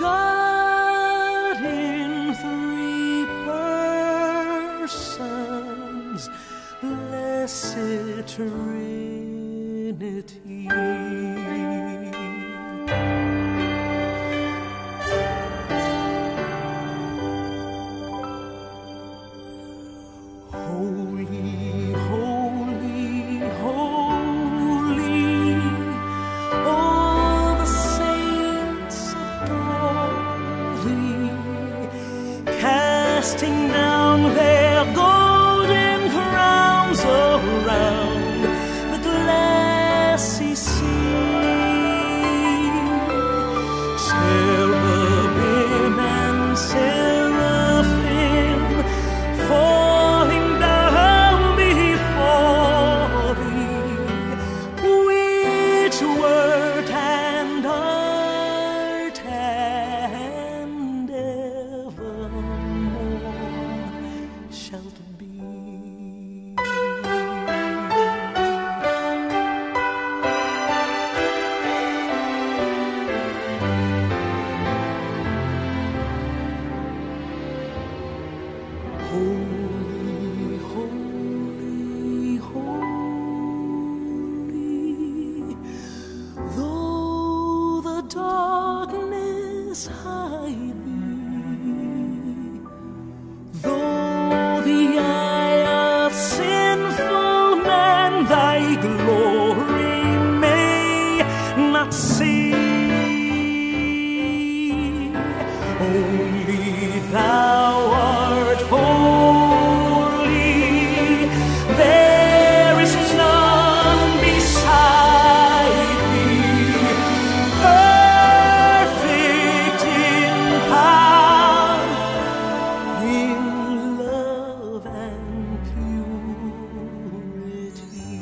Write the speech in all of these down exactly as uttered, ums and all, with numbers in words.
God in three persons, blessed Trinity. Holy, holy, holy, all the saints adore thee, casting down their golden crowns around the glassy sea. Cherubim and seraphim falling down before thee, which wert and art and evermore shalt be. Holy, holy, holy, though the darkness hide thee, though the eye of sinful man thy glory may not see, only thou art holy, there is none beside thee, perfect in power, in love and purity.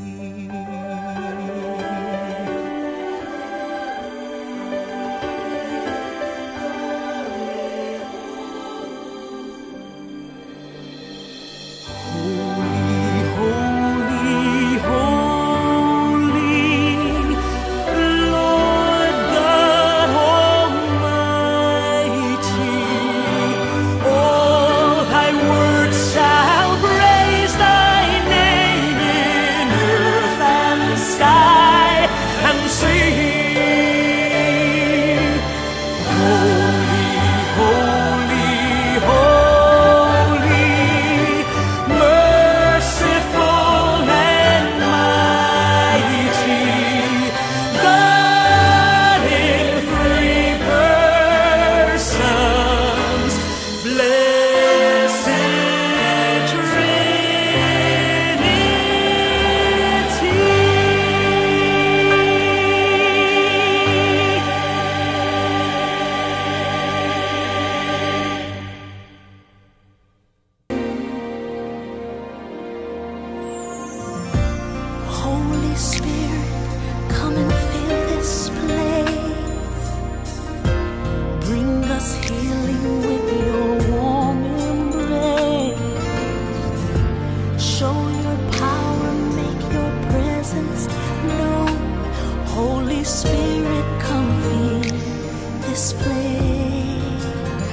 Holy Spirit, come and fill this place. Bring us healing with your warm embrace. Show your power, make your presence known. Holy Spirit, come fill this place.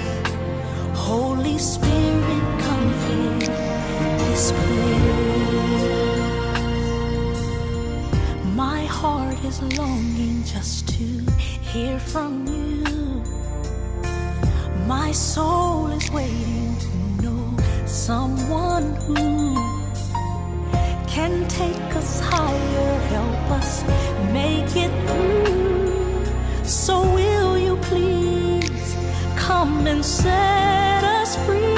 Holy Spirit, come fill this place. My heart is longing just to hear from you. My soul is waiting to know someone who can take us higher, help us make it through. So will you please come and set us free?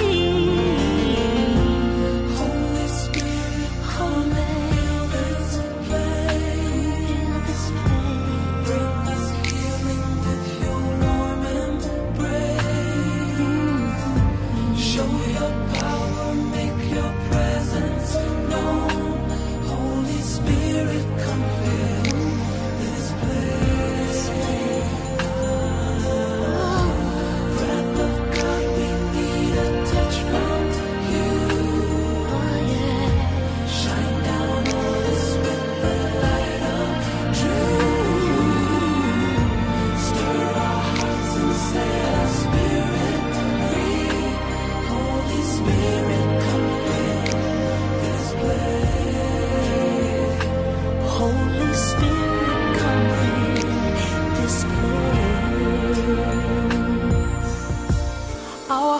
Breath of God, we need a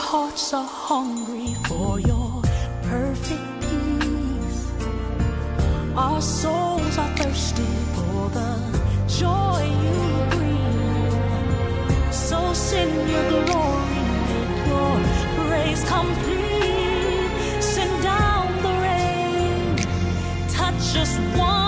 hearts are hungry for your perfect peace. Our souls are thirsty for the joy you bring. So send your glory, make your praise complete. Send down the rain, touch us one